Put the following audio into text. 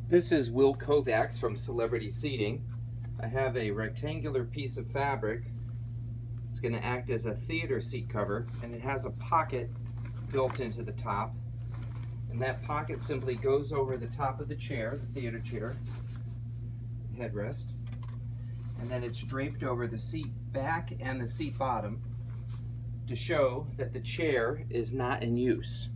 This is Will Kovacs from Celebrity Seating. I have a rectangular piece of fabric. It's going to act as a theater seat cover, and it has a pocket built into the top. And that pocket simply goes over the top of the chair, the theater chair, headrest. And then it's draped over the seat back and the seat bottom to show that the chair is not in use.